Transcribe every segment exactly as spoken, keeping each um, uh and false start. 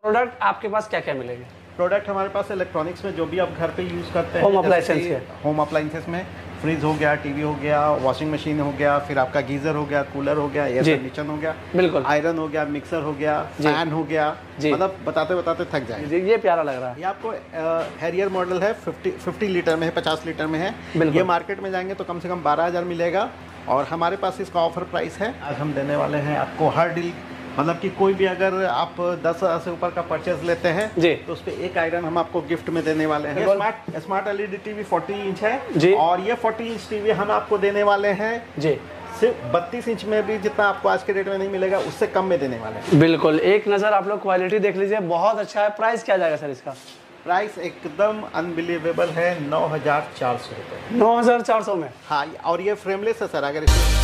Product आपके पास क्या क्या मिलेंगे? प्रोडक्ट हमारे पास इलेक्ट्रॉनिक्स में जो भी आप घर पे यूज़ करते हैं, होम अप्लायंसेस के, होम अप्लायंसेस में फ्रिज हो गया, टीवी हो गया, वॉशिंग मशीन हो गया, फिर आपका गीजर हो गया, कूलर हो गया, एयर कंडीशन हो गया, बिल्कुल, आयरन हो गया, मिक्सर हो गया, फैन हो गया, मतलब बताते बताते थक जाएंगे। ये प्यारा लग रहा है। ये आपको हैरियर मॉडल है, पचास लीटर में है, पचास लीटर में है। ये मार्केट में जाएंगे तो कम से कम बारह हज़ार मिलेगा और हमारे पास इसका ऑफर प्राइस है। आज हम देने वाले हैं आपको हर डील, मतलब कि कोई भी अगर आप दस हज़ार से ऊपर का परचेज लेते हैं जी, तो उस पर एक आयरन हम आपको गिफ्ट में देने वाले हैं। स्मार्ट स्मार्ट एलईडी टीवी चालीस इंच है जी, और ये चालीस इंच टीवी हम आपको देने वाले हैं जी सिर्फ बत्तीस इंच में भी, जितना आपको आज के डेट में नहीं मिलेगा उससे कम में देने वाले हैं। बिल्कुल, एक नज़र आप लोग क्वालिटी देख लीजिए, बहुत अच्छा है। प्राइस क्या जाएगा सर इसका? प्राइस एकदम अनबिलीवेबल है, नौ हज़ार चार सौ रुपये। नौ हज़ार चार सौ में? हाँ, और ये फ्रेमलेस है सर। अगर इसे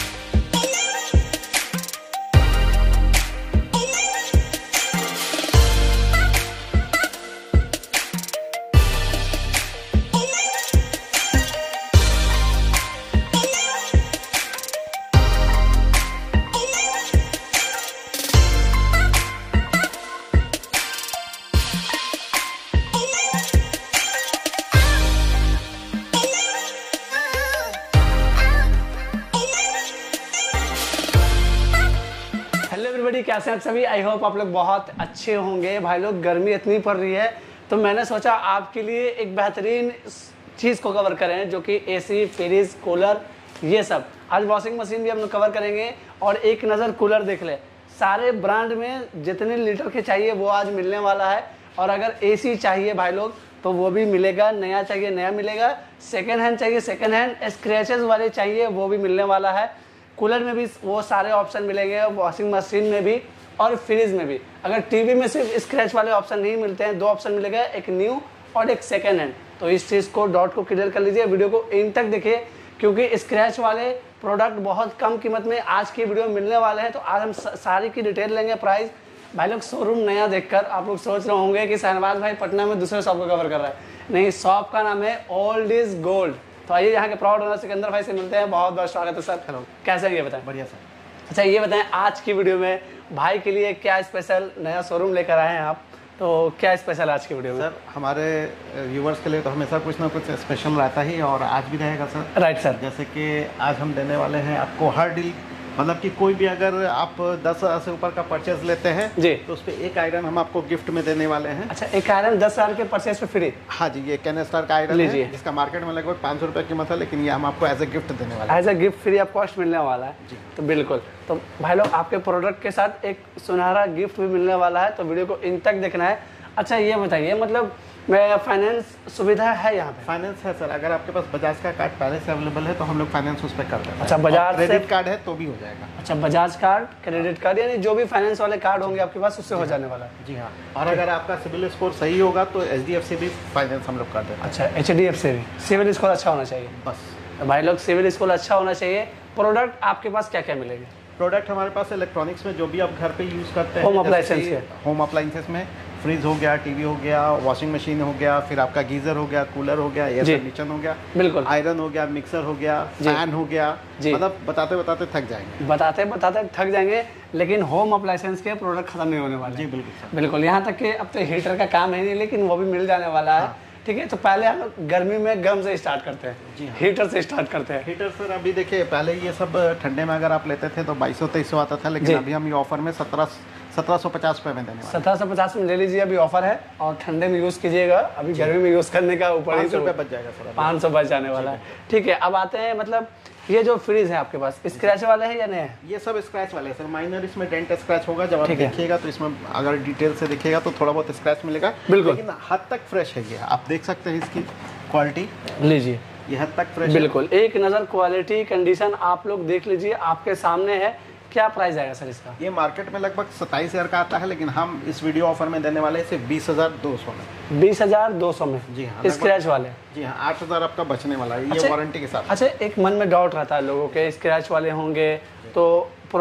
कैसे हैं सभी? आई होप आप लोग बहुत अच्छे होंगे। भाई लोग, गर्मी इतनी पड़ रही है तो मैंने सोचा आपके लिए एक बेहतरीन चीज़ को कवर करें, जो कि एसी, फ्रिज, कूलर, ये सब। आज वॉशिंग मशीन भी हम लोग कवर करेंगे और एक नज़र कूलर देख ले। सारे ब्रांड में जितने लीटर के चाहिए वो आज मिलने वाला है। और अगर एसी चाहिए भाई लोग तो वो भी मिलेगा, नया चाहिए नया मिलेगा, सेकेंड हैंड चाहिए सेकेंड हैंड, स्क्रैचेस वाले चाहिए वो भी मिलने वाला है। कूलर में भी वो सारे ऑप्शन मिलेंगे, वॉशिंग मशीन में भी और फ्रिज में भी। अगर टीवी में सिर्फ स्क्रैच वाले ऑप्शन नहीं मिलते हैं, दो ऑप्शन मिलेगा, एक न्यू और एक सेकेंड हैंड। तो इस चीज़ को डॉट को क्लियर कर लीजिए, वीडियो को इन तक देखिए, क्योंकि स्क्रैच वाले प्रोडक्ट बहुत कम कीमत में आज की वीडियो में मिलने वाले हैं। तो आज हम सारी की डिटेल लेंगे, प्राइस। भाई लोग, शोरूम नया देखकर आप लोग सोच रहे होंगे कि शहनवाज भाई पटना में दूसरे शॉप को कवर कर रहा है। नहीं, शॉप का नाम है ओल्ड इज गोल्ड। तो आइए यहाँ के प्राउड ओनर सिकंदर भाई से मिलते हैं। बहुत बहुत स्वागत है सर। हेलो, कैसे हैं? ये बताएं। बढ़िया सर। अच्छा, ये बताएं, आज की वीडियो में भाई के लिए क्या स्पेशल नया शोरूम लेकर आए हैं आप? तो क्या स्पेशल आज की वीडियो में? सर, हमारे व्यूवर्स के लिए तो हमेशा कुछ ना कुछ स्पेशल रहता ही, और आज भी रहेगा सर। Right sir. जैसे कि आज हम देने वाले हैं आपको हर डील, मतलब कि कोई भी अगर आप दस हज़ार से ऊपर का परचेज लेते हैं जी, तो उस पर एक आयरन हम आपको गिफ्ट में देने वाले हैं। अच्छा, एक आयरन दस हज़ार के परचेज पे फ्री? हाँ जी, ये कैनेस्टर का आयरन है, जिसका मार्केट में लगभग पाँच सौ रुपये कीमत है, लेकिन ये हम आपको एज ए गिफ्ट देने वाले हैं। As a gift free of cost मिलने वाला है जी। तो बिल्कुल, तो भाई लोग, आपके प्रोडक्ट के साथ एक सुनहरा गिफ्ट भी मिलने वाला है, तो वीडियो को इन तक देखना है। अच्छा, ये बताइए, मतलब मैं फाइनेंस सुविधा है यहाँ पे? फाइनेंस है सर। अगर आपके पास बजाज का कार्ड पहले से अवेलेबल है तो हम लोग फाइनेंस उस पर कर देते हैं। अच्छा, बजाज क्रेडिट कार्ड है तो भी हो जाएगा। अच्छा, बजाज कार्ड, क्रेडिट कार्ड, यानी जो भी फाइनेंस वाले कार्ड होंगे आपके पास उससे हो जाने वाला है जी हाँ। और अगर आपका सिविल स्कोर सही होगा तो एच डी एफ सी भी फाइनेंस हम लोग कर देते हैं। अच्छा, एच डी एफ सी भी। सिविल स्कोर अच्छा होना चाहिए बस। भाई लोग, सिविल स्कोर अच्छा होना चाहिए। प्रोडक्ट आपके पास क्या क्या मिलेंगे? प्रोडक्ट हमारे पास इलेक्ट्रॉनिक्स में जो भी आप घर पे यूज़ करते हैं, होम अप्लायंसेस के, होम अप्लायंसेस में फ्रिज हो गया, टीवी हो गया, वॉशिंग मशीन हो गया, फिर आपका गीजर हो गया, कूलर हो गया, एयर कंडीशन हो गया, बिल्कुल, आयरन हो गया, मिक्सर हो गया, फैन हो गया, मतलब बताते बताते थक जाएंगे। बताते बताते थक जाएंगे, लेकिन होम अप्लायंसेस के प्रोडक्ट खत्म नहीं होने वाले। जी बिल्कुल बिल्कुल। यहाँ तक कि अब तो हीटर का काम है नहीं, लेकिन वो भी मिल जाने वाला है। ठीक है, तो पहले हम लोग गर्मी में गर्म से स्टार्ट करते हैं जी, हाँ। हीटर से स्टार्ट करते हैं। हीटर सर, अभी देखिए, पहले ये सब ठंडे में अगर आप लेते थे तो बाईस सौ तेईस सौ आता था, लेकिन अभी हम ये ऑफर में सत्रह सत्रह सौ पचास रुपये में देने वाले। सत्रह सौ पचास में ले लीजिए, अभी ऑफर है। और ठंडे में यूज़ कीजिएगा, अभी गर्मी में यूज़ करने का ऊपर ही रुपये बच जाएगा सर, पाँच सौ बच जाने वाला है। ठीक है, अब आते हैं, मतलब ये जो फ्रिज है आपके पास स्क्रैच वाले हैं या नहीं है? ये सब स्क्रैच वाले हैं सर। माइनर इसमें डेंट स्क्रैच होगा, जब आप देखिएगा तो इसमें अगर डिटेल से देखिएगा तो थोड़ा बहुत स्क्रैच मिलेगा, बिल्कुल, लेकिन हद तक फ्रेश है। ये आप देख सकते हैं, इसकी क्वालिटी लीजिए, ये हद तक फ्रेश बिल्कुल। एक नज़र क्वालिटी कंडीशन आप लोग देख लीजिए, आपके सामने है। क्या प्राइस आएगा सर इसका? ये मार्केट में लगभग सत्ताईस हज़ार का आता है, लेकिन हम इस वीडियो ऑफर में देने वाले हैं सिर्फ बीस हज़ार दो सौ में। बीस हज़ार दो सौ में जी हाँ, स्क्रैच वाले। जी हाँ, आठ हज़ार आपका बचने वाला है, ये वारंटी के साथ। अच्छा, एक मन में डाउट रहता है लोगों के, स्क्रैच वाले होंगे तो प्रोडक्ट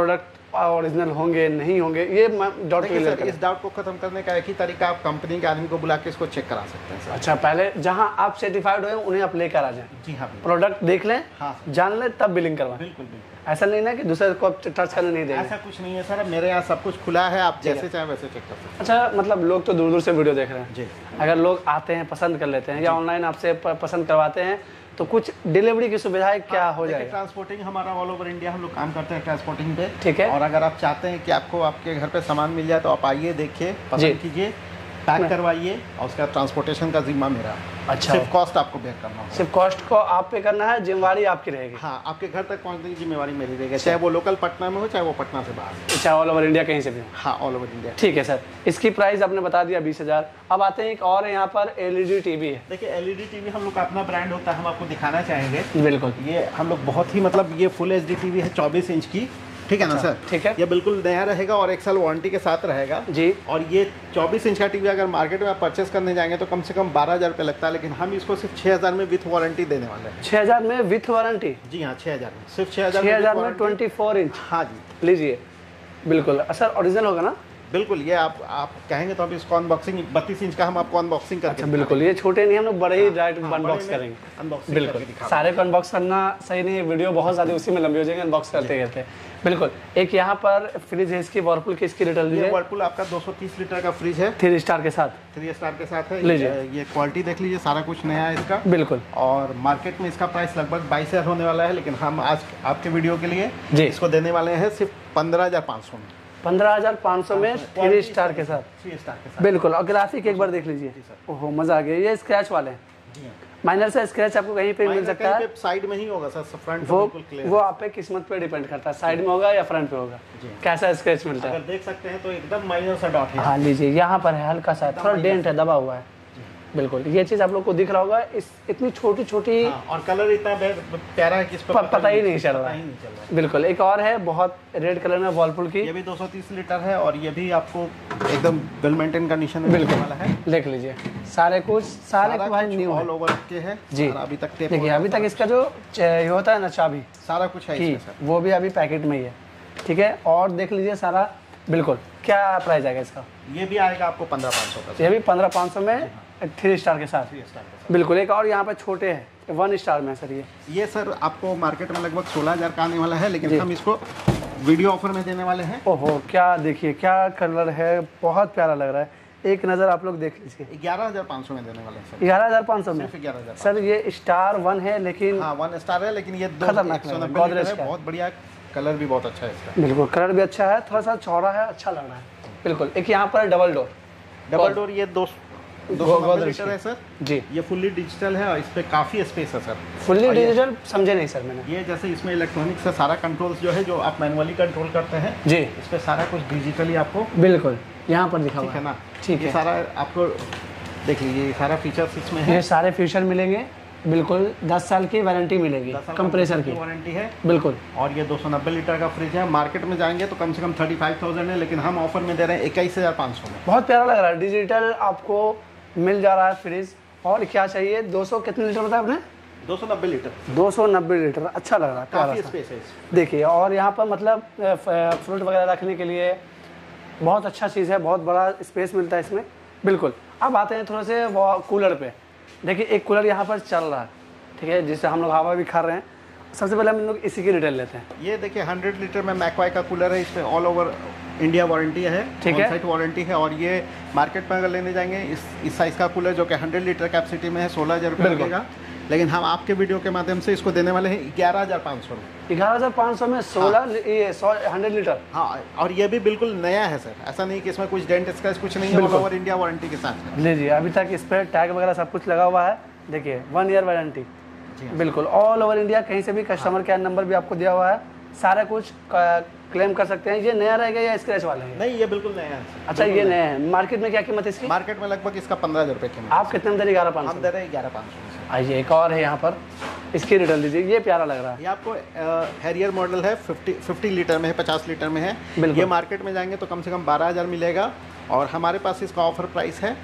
ओरिजिनल होंगे नहीं होंगे, ये डाउट क्लियर सर, इस डाउट को खत्म करने का एक ही तरीका, आप कंपनी के आदमी को बुला के इसको चेक करा सकते हैं सर। अच्छा, पहले जहां आप सर्टिफाइड हो उन्हें आप लेकर आ जाएं। जी हाँ, प्रोडक्ट देख लें, हाँ जान लें, तब बिलिंग करवाएं। बिल्कुल बिल्कुल, ऐसा नहीं ना कि दूसरे को टच करने नहीं देंगे। ऐसा कुछ नहीं है सर, मेरे यहाँ सब कुछ खुला है, आप जैसे चाहे वैसे चेक कर सकते हैं। अच्छा, मतलब लोग तो दूर दूर से वीडियो देख रहे हैं जी, अगर लोग आते हैं पसंद कर लेते हैं या ऑनलाइन आपसे पसंद करवाते हैं तो कुछ डिलीवरी की सुविधाएं क्या हो जाएगी? ट्रांसपोर्टिंग हमारा ऑल ओवर इंडिया हम लोग काम करते हैं ट्रांसपोर्टिंग पे। ठीक है। और अगर आप चाहते हैं कि आपको आपके घर पे सामान मिल जाए तो आप आइए, देखिए, पसंद कीजिए, पैक करवाइए, और उसका ट्रांसपोर्टेशन का जिम्मा मेरा। अच्छा, सिर्फ कॉस्ट आपको बेयर करना होगा। सिर्फ कॉस्ट को आप पे करना है, जिम्मेवारी आपकी रहेगी। हाँ, आपके घर तक पहुंचने की जिम्मेवारी मेरी रहेगी, चाहे वो लोकल पटना में हो चाहे वो पटना से बाहर, चाहे ऑल ओवर इंडिया कहीं से भी हो। हाँ, ऑल ओवर इंडिया। ठीक है सर, इसकी प्राइस आपने बता दिया बीस हजार। अब आते हैं एक और है, यहाँ पर एलईडी टीवी है। देखिए, एलईडी टीवी हम लोग का अपना ब्रांड होता है, हम आपको दिखाना चाहेंगे। बिल्कुल, ये हम लोग बहुत ही, मतलब ये फुल एच डी टीवी है, चौबीस इंच की। ठीक है ना सर? ठीक है। ये बिल्कुल नया रहेगा और एक साल वारंटी के साथ रहेगा जी। और ये चौबीस इंच का टीवी अगर मार्केट में आप परचेस करने जाएंगे तो कम से कम बारह हज़ार रुपये लगता है, लेकिन हम इसको सिर्फ छः हज़ार में विथ वारंटी देने वाले हैं। छः हज़ार में विथ वारंटी? जी हाँ, छः हज़ार में, सिर्फ छः हज़ार छः हज़ार में ट्वेंटी फोर इंच। हाँ जी, लीजिए। बिल्कुल सर, ओरिजिनल होगा ना? बिल्कुल। ये आप आप कहेंगे तो अभी इसको अनबॉक्सिंग, बत्तीस इंच का हम आपको अनबॉक्सिंग करके अच्छा, बिल्कुल, ये छोटे नहीं, हम लोग बड़े ही डायरेक्ट हाँ, अनबॉक्स करेंगे। अनबॉक्सिंग बिल्कुल, सारे को अनबॉक्स करना सही नहीं है, वीडियो बहुत ज़्यादा उसी में लंबी हो जाएगी अनबॉक्स करते करते। बिल्कुल। एक यहाँ पर फ्रिज है इसकी, वर्लपूल की, इसकी डिटेल दीजिए। वर्लपूल आपका दो सौ तीस लीटर का फ्रिज है, थ्री स्टार के साथ। थ्री स्टार के साथ है। लीजिए, ये क्वालिटी देख लीजिए, सारा कुछ नया है इसका। बिल्कुल। और मार्केट में इसका प्राइस लगभग बाईस हज़ार होने वाला है, लेकिन हम आज आपके वीडियो के लिए जी इसको देने वाले हैं सिर्फ पंद्रह हज़ार पाँच सौ में। पंद्रह हजार पाँच सौ में थ्री स्टार के साथ। थ्री स्टार के साथ, बिल्कुल। और ग्राफिक एक बार देख लीजिए। ओहो, मजा आ गया। ये स्क्रैच वाले हैं, माइनर से स्क्रैच आपको कहीं पे मिल सकता है, साइड में ही होगा सर, फ्रंट वो बिल्कुल क्लियर। वो आप पे किस्मत पे डिपेंड करता है, साइड में होगा या फ्रंट पे होगा, कैसा स्क्रैच मिलता है। अगर देख सकते हैं तो एकदम माइनर सा डॉट है। हाँ, लीजिए, यहाँ पर है हल्का सा, थोड़ा डेंट है, दबा हुआ है। बिल्कुल, ये चीज आप लोग को दिख रहा होगा, इस इतनी छोटी छोटी। हाँ, और कलर इतना प्यारा है कि इस पर पता ही नहीं चल रहा है। बिल्कुल। एक और है बहुत रेड कलर में, वर्लपूल की, ये भी दो सौ तीस लीटर है और ये भी आपको एकदम वेल मेंटेन कंडीशन में बिल्कुल वाला है। देख लीजिए, सारे कुछ सारे कुछ भाई न्यू ऑल ओवर के है जी। अभी तक टेप, देखिए अभी तक इसका जो ये होता है ना चाबी, सारा कुछ है इसमें सर, वो भी अभी पैकेट में ही है। ठीक है, और देख लीजिए सारा। बिल्कुल। क्या प्राइस आएगा इसका? ये भी आएगा आपको पंद्रह पाँच सौ का। ये भी पंद्रह पाँच सौ में थ्री स्टार के साथ। बिल्कुल। एक और यहाँ पे छोटे हैं, वन स्टार में सर। ये ये सर आपको मार्केट में लगभग सोलह हज़ार का आने वाला है, लेकिन हम इसको वीडियो ऑफर में देने वाले हैं। ओहो, क्या देखिए, क्या कलर है, बहुत प्यारा लग रहा है। एक नज़र आप लोग देख लीजिए। ग्यारह हज़ार पाँच सौ में देने वाले हैं सर। ग्यारह हज़ार पाँच सौ में ग्यारह हज़ार सर। ये स्टार वन है, लेकिन हाँ वन स्टार है, लेकिन ये खतरनाक है, गोदरेज का। बहुत बढ़िया, कलर भी बहुत अच्छा है इसका। बिल्कुल, कलर भी अच्छा है, थोड़ा सा चौड़ा है, अच्छा लग रहा है। बिल्कुल। एक यहाँ पर डबल डोर, डबल डोर, ये दो दो सौ नब्बे लीटर है सर जी। ये फुल्ली डिजिटल है और इस पे काफ़ी स्पेस है सर। फुल्ली डिजिटल समझे नहीं सर मैंने। ये जैसे इसमें इलेक्ट्रॉनिक से सारा कंट्रोल्स जो है, जो आप मैनुअली कंट्रोल करते हैं जी, इस पे सारा कुछ डिजिटली आपको बिल्कुल यहाँ पर दिखा हुआ है ना। ठीक है, है, सारा आपको देख लीजिए, ये सारा फीचर्स इसमें है। ये सारे फीचर मिलेंगे। बिल्कुल, दस साल की वारंटी मिलेगी कंप्रेसर की, वारंटी है। बिल्कुल। और ये दो सौ नब्बे लीटर का फ्रिज है। मार्केट में जाएंगे तो कम से कम थर्टी फाइव थाउजेंड है, लेकिन हम ऑफर में दे रहे हैं इक्कीस हज़ार पाँच सौ में। बहुत प्यारा लग रहा है, डिजिटल आपको मिल जा रहा है फ्रिज। और क्या चाहिए? दो सौ कितने लीटर बताया आपने? दो सौ नब्बे लीटर। दो सौ नब्बे लीटर, अच्छा लग रहा है, काफी स्पेस है। देखिए, और यहाँ पर मतलब फ्रूट वगैरह रखने के लिए बहुत अच्छा चीज़ है, बहुत बड़ा स्पेस मिलता है इसमें। बिल्कुल। अब आते हैं थोड़े से वो कूलर पे। देखिए, एक कूलर यहाँ पर चल रहा है, ठीक है, जिससे हम लोग हवा भी खा रहे हैं। सबसे पहले हम लोग इसी की डिटेल लेते हैं। ये देखिए, हंड्रेड लीटर में मैकवाई का कूलर है, इसमें ऑल ओवर इंडिया वारंटी है, ठीक है, साइट वारंटी है। और ये मार्केट में अगर लेने जाएंगे इस इस साइज़ का कूलर जो कि हंड्रेड लीटर कैपेसिटी में है, सोलह हज़ार रुपये लगेगा, लेकिन हम आपके वीडियो के माध्यम से इसको देने वाले हैं ग्यारह हज़ार पाँच सौ में। ग्यारह हज़ार पाँच सौ में सोलह ये सौ हंड्रेड लीटर। हाँ, और ये भी बिल्कुल नया है सर, ऐसा नहीं कि इसमें कुछ डेंट स्क्रैच कुछ नहीं है, ऑल ओवर इंडिया वारंटी के साथ। लीजिए, अभी तक इस पर टैग वगैरह सब कुछ लगा हुआ है। देखिए, वन ईयर वारंटी, बिल्कुल, ऑल ओवर इंडिया, कहीं से भी कस्टमर केयर नंबर भी आपको दिया हुआ है, सारा कुछ क्लेम कर सकते हैं। ये नया रहेगा या स्क्रैच वाला है? नहीं, ये बिल्कुल नया है। अच्छा, ये नया है। मार्केट में क्या कीमत है इसकी? मार्केट में लगभग इसका पंद्रह हज़ार रुपये कीमत। आप कितने में दे रहे? ग्यारह पाँच सौ। हम दे रहे हैं ग्यारह पाँच सौ। आइए, एक और है यहाँ पर, इसकी रिटेल दीजिए। ये प्यारा लग रहा है, ये आपको हैरियर मॉडल है, फिफ्टी फिफ्टी लीटर में है, पचास लीटर में है। ये मार्केट में जाएंगे तो कम से कम बारह हज़ार मिलेगा, और हमारे पास इसका ऑफर प्राइस है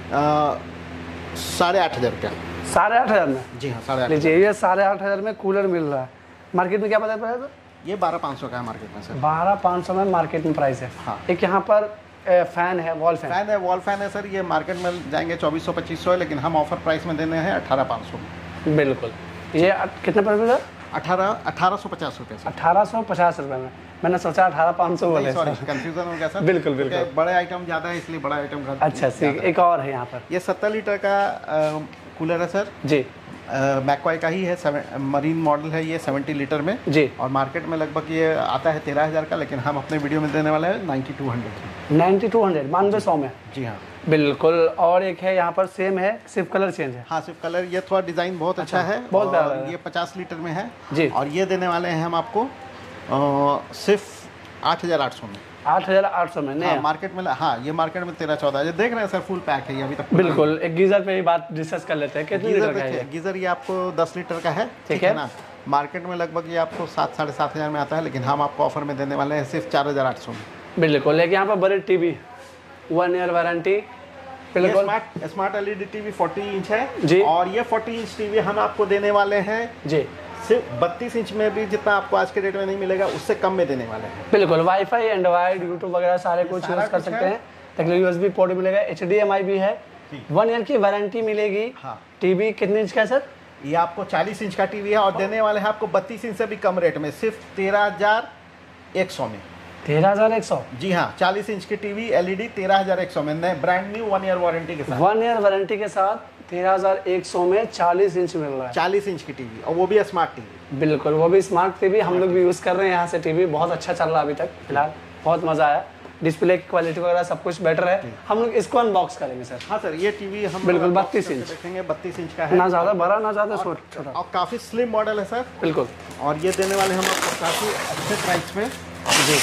साढ़े आठ हज़ार रुपया। साढ़े आठ हज़ार में? जी हाँ, साढ़े आठ। लीजिए, ये साढ़े आठ हज़ार में कूलर मिल रहा है। मार्केट में क्या पता पड़ा था? ये बारह पाँच सौ का है मार्केट में सर। बारह पाँच सौ में मार्केट में प्राइस है। हाँ। एक यहाँ पर फैन है, वॉल फैन फैन है, वॉल फैन है सर। ये मार्केट में जाएंगे चौबीस सौ पच्चीस सौ है, लेकिन हम ऑफर प्राइस में देने हैं अठारह पाँच सौ में। बिल्कुल। ये कितने प्राइस में सर? अठारह अठारह सौ पचास रुपये सर। अठारह सौ पचास रुपये में। मैंने सोचा अठारह पाँच सौ बोले। सॉरी, कंफ्यूजन हो गया सर। बिल्कुल बिल्कुल। बड़े आइटम ज़्यादा है इसलिए बड़ा आइटम का। अच्छा ठीक। एक और है यहाँ पर, ये सत्तर लीटर का कूलर है सर जी। मैकवाई का ही है, मरीन मॉडल है ये, सत्तर लीटर में जी। और मार्केट में लगभग ये आता है तेरह हज़ार का, लेकिन हम अपने वीडियो में देने वाले हैं ninety two hundred ninety two hundred बानवे सौ में। जी हाँ बिल्कुल। और एक है यहाँ पर सेम है, सिर्फ कलर चेंज है। हाँ सिर्फ कलर। ये थोड़ा डिज़ाइन बहुत अच्छा, अच्छा है, बहुत प्यारा और ये पचास लीटर में है जी। और ये देने वाले हैं हम आपको आ, सिर्फ आठ हज़ार आठ सौ में। आठ हज़ार आठ सौ में नहीं। हाँ, मार्केट में हाँ ये मार्केट में तेरह चौदह ये देख रहे हैं सर, फुल पैक है ये अभी तक। बिल्कुल। एक गीजर पे ही बात डिस्कस कर लेते हैं। कितने लीटर का है? गीजर ये आपको दस लीटर का है, ठीक है ना। मार्केट में लगभग ये आपको सात साढ़े सात हज़ार में आता है, लेकिन हम आपको ऑफर में देने वाले हैं सिर्फ चार हज़ार आठ सौ में। बिल्कुल। लेकिन यहाँ पर बड़े टीवी, वन ईयर वारंटी। बिल्कुल। स्मार्ट स्मार्ट एलईडी टीवी चालीस इंच है जी। और ये चालीस इंच टीवी हम आपको देने वाले हैं जी सिर्फ बत्तीस इंच में भी, जितना आपको आज के डेट में नहीं मिलेगा उससे कम में देने वाले हैं। बिल्कुल। वाईफाई, एंड्रॉइड, यूट्यूब वगैरह सारे कुछ यूज कर सकते हैं। तकलीफ यूएसबी पोर्ट मिलेगा, एच डी एम आई भी है, वन ईयर की वारंटी मिलेगी। हाँ। टीवी कितने इंच का है सर? ये आपको चालीस इंच का टीवी है और देने वाले हैं आपको बत्तीस इंच से भी कम रेट में, सिर्फ तेरह हजार एक सौ में। तेरह हजार एक सौ? जी हाँ, चालीस इंच की टीवी एलईडी तेरह हजार एक सौ में, नए brand new one year warranty के साथ। वन ईयर वारंटी के साथ तेरह हजार एक सौ में चालीस इंच मिल रहा है। चालीस इंच की टीवी और वो भी स्मार्ट टीवी। बिल्कुल, वो भी स्मार्ट टीवी हम लोग भी यूज़ कर रहे हैं यहाँ से। टीवी बहुत अच्छा चल रहा है अभी तक फिलहाल, बहुत मज़ा आया। डिस्प्ले की क्वालिटी वगैरह सब कुछ बेटर है। हम लोग इसको अनबॉक्स करेंगे सर। हाँ सर, ये टीवी हम बिल्कुल बत्तीस इंच देखेंगे, बत्तीस इंच का है, ना ज़्यादा बड़ा ना ज़्यादा छोटा, और काफ़ी स्लिम मॉडल है सर। बिल्कुल। और ये देने वाले हम आपको काफ़ी अच्छे प्राइस में जी।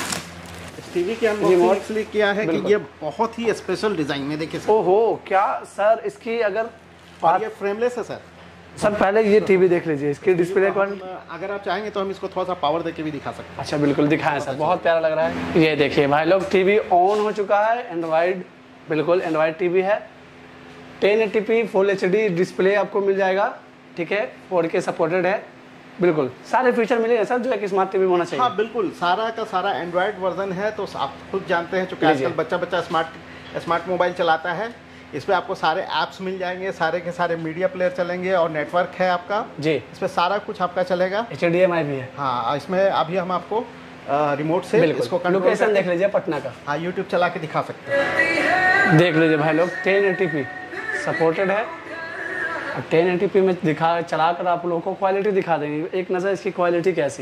इस टीवी की अनबॉक्सिंग इसलिए किया है कि ये बहुत ही स्पेशल डिजाइन में, देखिए सर। ओहो, क्या सर इसकी अगर और ये फ्रेमलेस है सर। सर पहले ये टीवी देख लीजिए, इसकी डिस्प्ले क्वालिटी। अगर आप चाहेंगे तो हम इसको थोड़ा सा पावर देके भी दिखा सकते हैं। अच्छा बिल्कुल दिखाएं सर, बहुत प्यारा लग रहा है। ये देखिए भाई लोग, टीवी ऑन हो चुका है। एंड्रॉइड, बिल्कुल एंड्रॉइड टीवी है। Ten eighty p full H D display आपको मिल जाएगा, ठीक है। फोर के सपोर्टेड है, बिल्कुल सारे फीचर मिलेंगे सर जो एक स्मार्ट टीवी में होना चाहिए। हाँ बिल्कुल, सारा का सारा एंड्रॉइड वर्जन है। तो आप खुद जानते हैं चूँकि आजकल बच्चा बच्चा स्मार्ट स्मार्ट मोबाइल चलाता है। इस पर आपको सारे ऐप्स मिल जाएंगे, सारे के सारे मीडिया प्लेयर चलेंगे और नेटवर्क है आपका जी। इस पर सारा कुछ आपका चलेगा। एच डी एम आई भी है। हाँ, इसमें अभी हम आपको रिमोट से इसको लोकेशन देख लीजिए पटना का। हाँ, यूट्यूब चला के दिखा सकते हैं। देख लीजिए भाई लोग, टेन एटी पी सपोर्टेड है। और टेन एटी पी में दिखा चला कर आप लोगों को क्वालिटी दिखा देंगे। एक नज़र इसकी क्वालिटी कैसी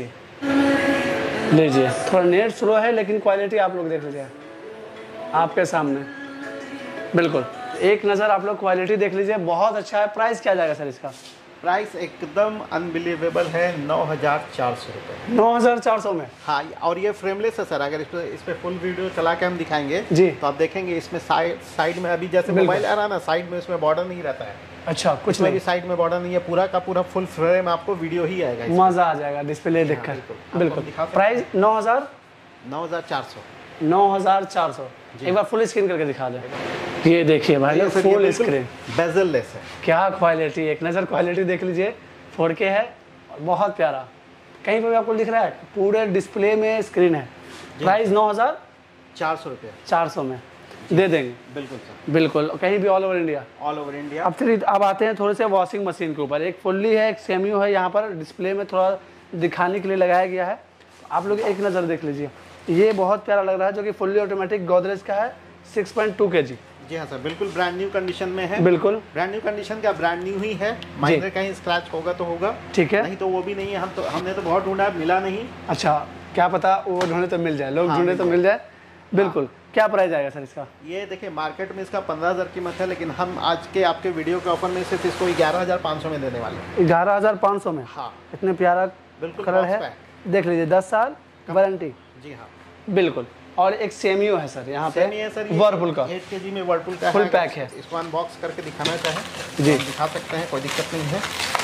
है लीजिए। थोड़ा नेट स्लो है लेकिन क्वालिटी आप लोग देख लीजिए आपके सामने। बिल्कुल एक नज़र आप लोग क्वालिटी देख लीजिए, बहुत अच्छा है। प्राइस क्या जाएगा सर इसका? प्राइस एकदम अनबिलीवेबल है, नौ हज़ार चार सौ रुपये। नौ हज़ार चार सौ में? हाँ, और ये फ्रेमलेस है सर। अगर इस पर इस पर फुल वीडियो चला के हम दिखाएंगे जी, तो आप देखेंगे इसमें साइड साइड में अभी जैसे मोबाइल आ रहा है ना, साइड में इसमें बॉर्डर नहीं रहता है। अच्छा, कुछ नहीं, साइड में बॉर्डर नहीं है, पूरा का पूरा फुल फ्रेम आपको वीडियो ही आएगा। मज़ा आ जाएगा डिस्प्ले देखकर। बिल्कुल। प्राइस नौ हज़ार नौ हज़ार चार सौ नौ हज़ार चार सौ। एक बार फुल स्क्रीन करके दिखा दें। ये देखिए भाई लोग, फुल स्क्रीन बेजल लेस है। क्या क्वालिटी, एक नज़र क्वालिटी देख लीजिए। फोर के है और बहुत प्यारा। कहीं पर भी आपको दिख रहा है पूरे डिस्प्ले में स्क्रीन है। प्राइस नौ हज़ार चार सौ रुपये चार सौ में दे देंगे। बिल्कुल सर, बिल्कुल। कहीं भी all over India, all over India. अब फिर अब आते हैं थोड़े से वॉशिंग मशीन के ऊपर। एक फुल्ली है, एक सेमी है। यहाँ पर डिस्प्ले में थोड़ा दिखाने के लिए लगाया गया है। आप लोग एक नज़र देख लीजिए, ये बहुत प्यारा लग रहा है, जो कि फुल्ली ऑटोमेटिक गोदरेज का है। सिक्स पॉइंट टू के जी। जी हाँ सर, बिल्कुल ब्रांड न्यू कंडीशन में है। बिल्कुल ब्रांड न्यू कंडीशन का, ब्रांड न्यू ही है। माइनर कहीं स्क्रैच होगा तो होगा, ठीक है, नहीं तो वो भी नहीं है। हम तो हमने तो बहुत ढूंढा, मिला नहीं। अच्छा, क्या पता वो ढूंढे तो मिल जाए, लोग ढूंढे हाँ, तो मिल जाए। बिल्कुल। हाँ। क्या प्राइस आएगा सर इसका? ये देखिए, मार्केट में इसका पंद्रह हज़ार कीमत है, लेकिन हम आज के आपके वीडियो के ऑफर में सिर्फ इसको ग्यारह हज़ार पाँच सौ में देने वाले हैं। ग्यारह हज़ार पाँच सौ में? हाँ। इतने प्यारा बिल्कुल कलर है, देख लीजिए। दस साल वारंटी। जी हाँ, बिल्कुल। और एक सेमियो है सर यहाँ पे, वर्लपूल का, एट के जी में वर्लपूल का फुल पैक है। इसको अनबॉक्स करके दिखाना चाहे जी, दिखा सकते हैं, कोई दिक्कत नहीं है।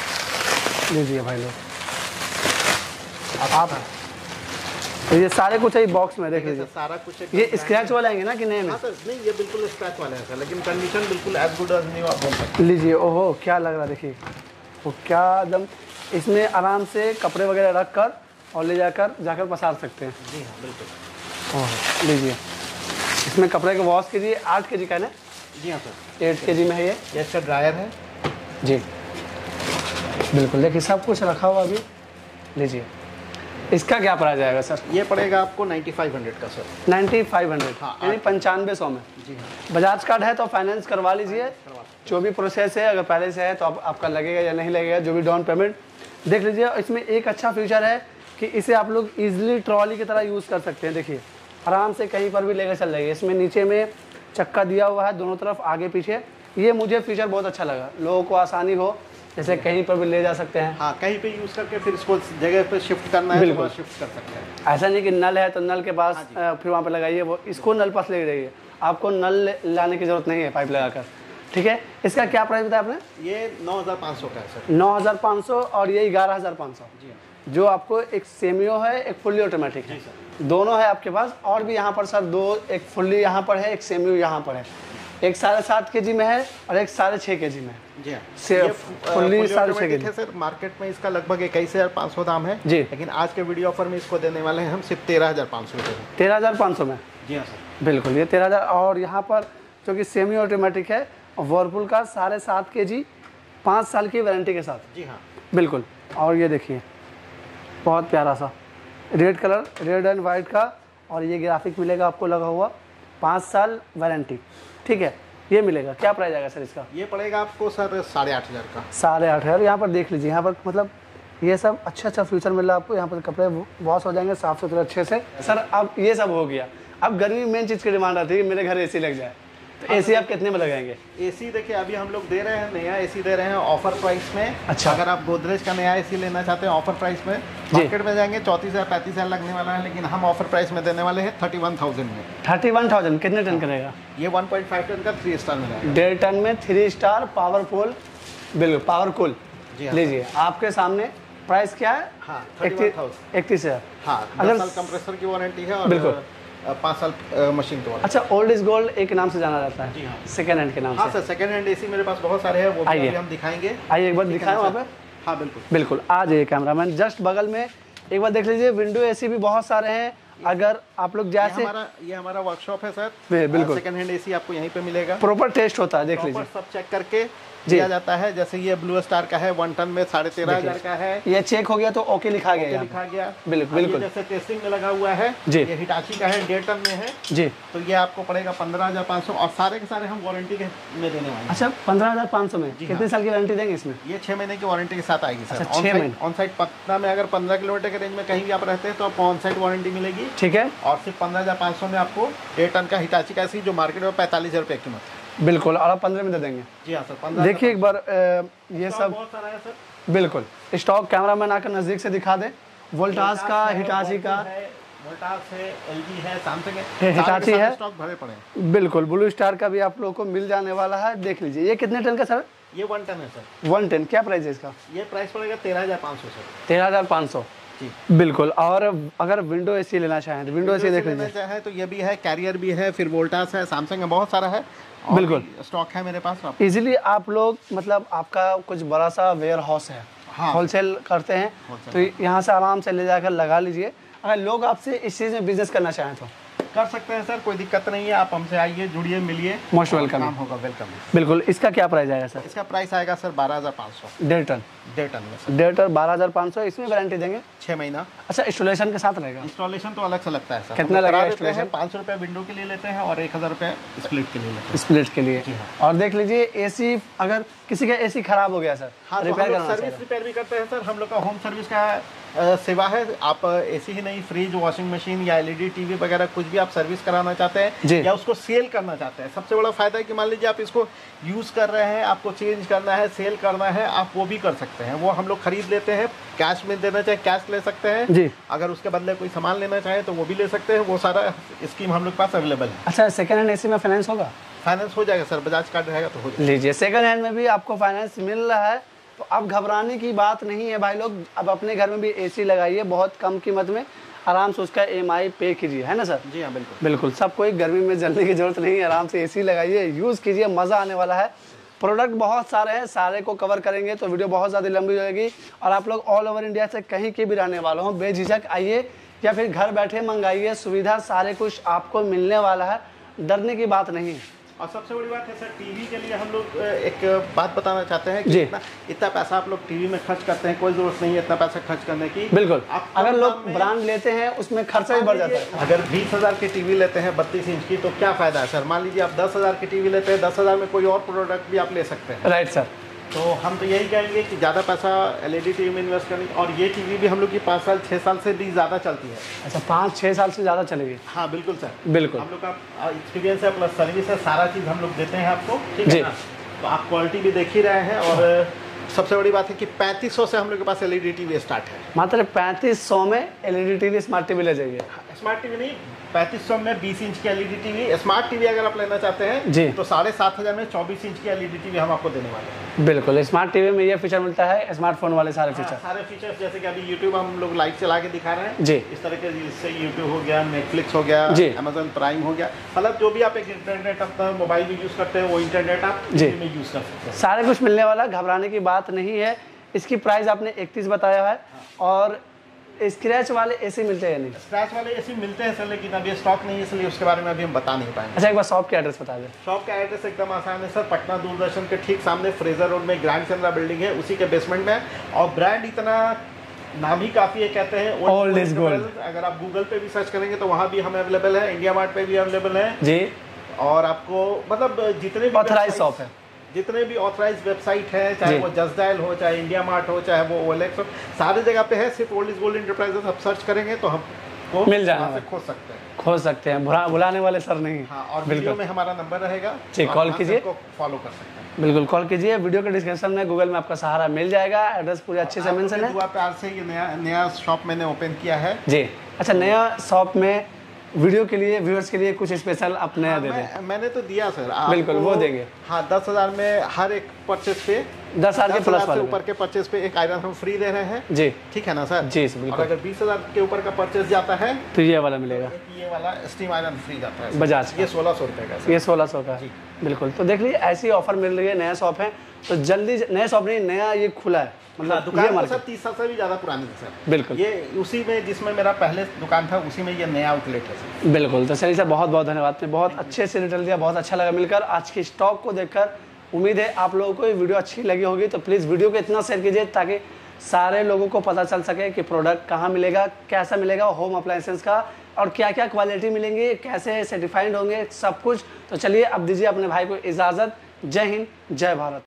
लीजिए भाई लोग आप, ये सारे कुछ है बॉक्स में, देख लीजिए सारा कुछ। ये स्क्रैच वाले आएंगे ना कि नहीं? हाँ सर, नहीं ये बिल्कुल स्क्रैच वाले हैं सर, लेकिन कंडीशन बिल्कुल एज गुड एज न्यू आप बोल सकते। लीजिए, ओहो क्या लग रहा है, देखिए वो क्या एकदम। इसमें आराम से कपड़े वगैरह रख कर और ले जाकर जाकर पसार सकते हैं। जी हाँ बिल्कुल। ओह लीजिए, इसमें कपड़े को वॉश कीजिए। आठ के जी का है ना? जी हाँ सर, एट के जी में है ये। ये इसका ड्रायर है जी बिल्कुल, देखिए सब कुछ रखा हुआ अभी। लीजिए, इसका क्या प्राइस आएगा सर? ये पड़ेगा आपको नाइन्टी फाइव हंड्रेड का सर। नाइन्टी फाइव हंड्रेड हाँ, यानी पंचानवे सौ में। जी हाँ। बजाज कार्ड है तो फाइनेंस करवा लीजिए। जो भी प्रोसेस है, अगर पहले से है तो आप, आपका लगेगा या नहीं लगेगा, जो भी डाउन पेमेंट देख लीजिए। इसमें एक अच्छा फीचर है कि इसे आप लोग इजीली ट्रॉली की तरह यूज़ कर सकते हैं। देखिए आराम से कहीं पर भी लेकर चल जाइए। इसमें नीचे में चक्का दिया हुआ है दोनों तरफ, आगे पीछे। ये मुझे फीचर बहुत अच्छा लगा, लोगों को आसानी हो, जैसे कहीं पर भी ले जा सकते हैं। हाँ, कहीं पे यूज़ करके फिर इसको जगह पे शिफ्ट करना है तो शिफ्ट कर सकते हैं। ऐसा नहीं कि नल है तो नल के पास हाँ फिर वहाँ पे लगाइए, वो इसको नल पास ले जाइए। आपको नल लाने की जरूरत नहीं है पाइप लगाकर। ठीक है, इसका क्या प्राइस बताया आपने? ये नौ हज़ार पाँच सौ का है सर। नौ हज़ार पाँच सौ और ये ग्यारह हज़ार पाँच सौ। जी हाँ। जो आपको एक सेमियो है, एक फुल्ली ऑटोमेटिक है, दोनों है आपके पास। और भी यहाँ पर सर दो, एक फुल्ली यहाँ पर है, एक सेमियो यहाँ पर है। एक साढ़े सात के जी में है और एक साढ़े छः के जी में है। जी हाँ, फुल्ली साढ़े छः के जी है सर। मार्केट में इसका लगभग इक्कीस हज़ार पाँच सौ दाम है जी, लेकिन आज के वीडियो ऑफर में इसको देने वाले हैं हम सिर्फ तेरह हज़ार पाँच सौ रुपये में। तेरह हज़ार पाँच सौ में? जी हाँ सर बिल्कुल, ये तेरह हज़ार। और यहाँ पर जो कि सेमी ऑटोमेटिक है, वर्लपूल का साढ़े सात के जी, पाँच साल की वारंटी के साथ। जी हाँ बिल्कुल। और ये देखिए बहुत प्यारा सा red colour, red and white का, और ये ग्राफिक मिलेगा आपको लगा हुआ, पाँच साल वारंटी। ठीक है, ये मिलेगा। क्या प्राइस आएगा सर इसका? ये पड़ेगा आपको सर साढ़े आठ हज़ार का। साढ़े आठ हज़ार। यहाँ पर देख लीजिए, यहाँ पर मतलब ये सब अच्छा अच्छा फीचर मिल रहा है आपको। यहाँ पर कपड़े वॉश हो जाएंगे साफ सुथरे अच्छे से। सर अब ये सब हो गया, अब गर्मी में मेन चीज़ की डिमांड आती है कि मेरे घर एसी लग जाए, तो एसी आप कितने में लगाएंगे? एसी देखिए अभी हम लोग दे रहे हैं, नया एसी दे रहे हैं ऑफर प्राइस में। अच्छा, अगर आप गोदरेज का नया एसी लेना चाहते हैं ऑफर प्राइस में, मार्केट में जाएंगे चौंतीस हज़ार पैंतीस हज़ार लगने वाला है, लेकिन हम ऑफर प्राइस में देने वाले हैं थर्टी वन थाउजेंड में। थर्टी वन थाउजेंड कितने टन करेगा? ये वन पॉइंट फाइव टन का थ्री स्टार में, डेढ़ टन में थ्री स्टार पावरफुल। बिल्कुल पावरफुल। जी लीजिए, आपके सामने प्राइस क्या है? हाँ, इकतीस हज़ार। हाँ, अगर दस साल कंप्रेसर की वारंटी है और बिल्कुल पाँच साल मशीन तो। अच्छा, ओल्ड इज गोल्ड एक नाम से जाना जाता है। जी हाँ, सेकंड हैंड के नाम हाँ से। सर, सेकंड हैंड एसी मेरे पास बहुत सारे हैं, वो भी हम दिखाएंगे। आइए एक बार दिखाएं वहाँ पे। हाँ बिल्कुल बिल्कुल, आ जाइए कैमरामैन, जस्ट बगल में एक बार देख लीजिए। विंडो एसी भी बहुत सारे हैं। अगर आप लोग जैसे, ये हमारा ये हमारा वर्कशॉप है सर। बिल्कुल, सेकंड हैंड एसी आपको यहीं पे मिलेगा। प्रॉपर टेस्ट होता है, देख लीजिए, सब चेक करके दिया जाता है। जैसे ये ब्लू स्टार का है, वन टन में साढ़े तेरह हजार का है। ये चेक हो गया तो ओके लिखा गया, लिखा गया। बिल्कुल बिल्कुल। जैसे टेस्टिंग में लगा हुआ है जी, ये हिटाची का है, डेढ़ टन में है जी, तो ये आपको पड़ेगा पंद्रह हजार पाँच सौ और सारे के सारे हम वारंटी के में देने वाले हैं। अच्छा, पंद्रह हजार पाँच सौ में कितने साल की वारंटी देंगे इसमें? ये छह महीने की वारंटी के साथ आएगी सर। छह महीने ऑन साइड पटना में अगर पंद्रह किलोमीटर के रेंज में कहीं भी आप रहते हैं तो आपको ऑन साइड वारंटी मिलेगी। ठीक है, और सिर्फ पंद्रह हजार पाँच सौ में आपको डेढ़ टन का हिटाची का एसी, जो मार्केट में पैंतालीस हजार रुपये की कीमत। बिल्कुल, और आप पंद्रह में दे देंगे। जी हाँ सर, पंद्रह। देखिए एक बार ये सब बहुत सारा है सर। बिल्कुल स्टॉक कैमरामैन आकर नजदीक से दिखा दे। वोल्टास का, हिटाची का, वोल्टास है, एलजी है, सैमसंग है, हिटाची है, स्टॉक भरे पड़े हैं। बिल्कुल। ब्लू स्टार का भी आप लोगों को मिल जाने वाला है। देख लीजिए, ये कितने टन का सर? ये वन टन है सर। One ton. क्या प्राइस है इसका? ये प्राइस पड़ेगा तेरह हजार पाँच सौ सर। तेरह हजार पाँच सौ जी बिल्कुल। और अगर विंडो एसी लेना चाहें तो विंडो एसी देख लीजिए, चाहे तो ये भी है, कैरियर भी है, फिर वोल्टास है, सैमसंग है, बहुत सारा है। बिल्कुल स्टॉक है मेरे पास। इजीली आप लोग, मतलब आपका कुछ बड़ा सा वेयर हाउस है, हाँ, होलसेल करते हैं, तो यहाँ से आराम से ले जाकर लगा लीजिए। अगर लोग आपसे इस चीज़ में बिजनेस करना चाहें तो कर सकते हैं सर, कोई दिक्कत नहीं है। आप हमसे आइए, जुड़िए, मिलिए, मोस्ट वेलकम होगा। वेलकम। बिल्कुल। इसका क्या प्राइस आएगा सर? इसका प्राइस आएगा सर बारह हजार पाँच सौ। डेढ़ टन डेढ़ टन में सर। डेढ़ टन बारह हजार पाँच सौ। इसमें वारंटी देंगे छः महीना। अच्छा, इंस्टॉलेशन के साथ रहेगा? इंस्टॉलेशन तो अलग से लगता है सर। कितना लगेगा इंस्टॉलेशन? पाँच सौ रुपये विंडो के लिए लेते हैं और एक हज़ार रुपये स्प्लिट के लिए लेते हैं। स्प्लिट के लिए। और देख लीजिए, एसी अगर किसी का एसी खराब हो गया सर, हाँ, रिपेयर करना, सर्विस रिपेयर भी करते हैं सर। हम लोग का होम सर्विस का आ, सेवा है। आप एसी ही नहीं, फ्रिज, वॉशिंग मशीन या एलईडी टीवी वगैरह कुछ भी आप सर्विस कराना चाहते हैं या उसको सेल करना चाहते हैं, सबसे बड़ा फायदा है कि मान लीजिए आप इसको यूज़ कर रहे हैं, आपको चेंज करना है, सेल करना है, आप वो भी कर सकते हैं। वो हम लोग खरीद लेते हैं, कैश में देना चाहे कैश ले सकते हैं जी। अगर उसके बदले कोई सामान लेना चाहे तो वो भी ले सकते हैं। वो सारा स्कीम हम लोग पास अवेलेबल है। अच्छा, सेकंड हैंड एसी में फाइनेंस होगा? फाइनेंस हो जाएगा सर, बजाज कार्ड रहेगा तो हो जाएगा। लीजिए, सेकंड हैंड में भी आपको फाइनेंस मिल रहा है, तो अब घबराने की बात नहीं है भाई लोग। अब अपने घर में भी एसी लगाइए बहुत कम कीमत में, आराम से उसका ईएमआई पे कीजिए, है ना सर? जी हाँ बिल्कुल बिल्कुल। सब कोई गर्मी में जलने की जरूरत नहीं है, आराम से एसी लगाइए, यूज़ कीजिए, मज़ा आने वाला है। प्रोडक्ट बहुत सारे हैं, सारे को कवर करेंगे तो वीडियो बहुत ज़्यादा लंबी हो जाएगी। और आप लोग ऑल ओवर इंडिया से कहीं के भी रहने वाले हो, बेझिझक आइए या फिर घर बैठे मंगाइए, सुविधा सारे कुछ आपको मिलने वाला है, डरने की बात नहीं है। और सबसे बड़ी बात है सर, टीवी के लिए हम लोग एक बात बताना चाहते हैं कि जी। इतना इतना पैसा आप लोग टीवी में खर्च करते हैं, कोई जरूरत नहीं है इतना पैसा खर्च करने की। बिल्कुल, आप अगर लोग ब्रांड लेते हैं उसमें खर्चा भी बढ़ जाता है। अगर बीस हज़ार की टीवी लेते हैं बत्तीस इंच की तो क्या फ़ायदा है सर। मान लीजिए आप दस हज़ार की टीवी लेते हैं, दस हज़ार में कोई और प्रोडक्ट भी आप ले सकते हैं। Right sir. तो हम तो यही कहेंगे कि ज़्यादा पैसा एलईडी टीवी में इन्वेस्ट करें। और ये टीवी भी हम लोग की पाँच साल छः साल से भी ज़्यादा चलती है। अच्छा, पाँच छः साल से ज़्यादा चलेगी? हाँ बिल्कुल सर, बिल्कुल। हम लोग का एक्सपीरियंस है प्लस सर्विस है, सारा चीज़ हम लोग देते हैं आपको, ठीक है ना। तो आप क्वालिटी भी देख ही रहे हैं। और सबसे बड़ी बात है कि पैंतीस सौ से हम लोग के पास एलईडी टीवी स्टार्ट है। मात्र पैंतीस सौ में एलईडी टीवी स्मार्ट टीवी ले जाइए। स्मार्ट टीवी नहीं, पैंतीस सौ में बीस इंच की एलईडी टीवी। स्मार्ट टीवी अगर आप लेना चाहते हैं जी तो साढ़े सात हज़ार में चौबीस इंच की एलईडी टीवी हम आपको देने वाले हैं। बिल्कुल, स्मार्ट टीवी में ये फीचर मिलता है, स्मार्टफोन वाले सारे फीचर। हाँ, सारे फीचर्स जैसे कि अभी यूट्यूब हम लोग लाइव चला के दिखा रहे हैं जी। इस तरह के, जिससे यूट्यूब हो गया, नेटफ्लिक्स हो गया, जी। अमेजन प्राइम हो गया, मतलब जो भी आप एक इंटरनेट अपना मोबाइल में यूज़ करते हैं वो इंटरनेट आप टीवी में यूज़ कर सकते हैं। सारे कुछ मिलने वाला, घबराने की बात नहीं है। इसकी प्राइस आपने इकतीस बताया है। और स्क्रैच वाले एसी मिलते हैं या नहीं? स्क्रैच वाले एसी मिलते हैं सर, लेकिन अभी स्टॉक नहीं है, इसलिए उसके बारे में अभी हम बता नहीं पाएंगे। अच्छा, एक बार शॉप का एड्रेस बता दें। शॉप का एड्रेस एकदम आसान है सर, पटना दूरदर्शन के ठीक सामने फ्रेजर रोड में ग्रैंड चंद्रा बिल्डिंग है, उसी के बेसमेंट में। और ब्रांड इतना नाम ही काफ़ी है, कहते हैं ओल्ड इज गोल्ड। अगर आप गूगल पे भी सर्च करेंगे तो वहाँ भी हम अवेलेबल है, इंडिया मार्ट पे भी अवेलेबल है जी। और आपको मतलब जितने भी ऑथराइज शॉप है, जितने भी ऑथराइज वेबसाइट है, चाहे वो जस्ट डायल हो, चाहे इंडिया मार्ट हो, चाहे वो ओएलएक्स हो, सारी जगह पे है। सिर्फ ओल्ड इज गोल्ड इंटरप्राइजेस आप सर्च करेंगे तो हमको मिल जाएगा, से खोज सकते हैं खोज सकते हैं, भुला बुलाने वाले सर नहीं। हाँ, और वीडियो में हमारा नंबर रहेगा जी, कॉल कीजिए, फॉलो कर सकते हैं। बिल्कुल कॉल कीजिए। वीडियो के डिस्क्रिप्शन में गूगल में आपका सहारा मिल जाएगा, एड्रेस पूरे अच्छे से मेंशन है। दुआ प्यार से ये नया नया शॉप मैंने ओपन किया है जी। अच्छा, नया शॉप में वीडियो के लिए, व्यूअर्स के लिए कुछ स्पेशल आप नया दे दें। मैं, मैंने तो दिया सर, बिल्कुल वो देंगे। हाँ, दस हज़ार में हर एक परचेज पे, दस हजार के प्लस वाले ऊपर के परचेज पे एक आयरन हम फ्री दे रहे हैं जी, ठीक है ना सर जी बिल्कुल। और अगर बीस हज़ार के ऊपर का परचेज जाता है तो ये वाला मिलेगा, ये वाला स्टीम आयरन फ्री जाता है बजाज, ये सोलह सौ रुपये का, ये सोलह सौ का जी बिल्कुल। तो देख लीजिए ऐसी ऑफर मिल रही है, नया शॉप है तो जल्दी, नया शॉप नहीं, नया ये खुला है, मतलब दुकान तो सर तीस साल से भी ज़्यादा पुरानी है सर। बिल्कुल, ये उसी में जिसमें मेरा पहले दुकान था उसी में ये नया आउटलेट है सर। बिल्कुल। तो सर सर बहुत बहुत धन्यवाद, आपने बहुत अच्छे से डिटेल दिया, बहुत अच्छा लगा मिलकर। आज की स्टॉक को देखकर उम्मीद है आप लोगों को ये वीडियो अच्छी लगी होगी, तो प्लीज़ वीडियो को इतना शेयर कीजिए ताकि सारे लोगों को पता चल सके कि प्रोडक्ट कहाँ मिलेगा, कैसा मिलेगा होम अप्लायंसेस का, और क्या क्या क्वालिटी मिलेंगी, कैसे सर्टिफाइड होंगे, सब कुछ। तो चलिए अब दीजिए अपने भाई को इजाज़त। जय हिंद, जय भारत।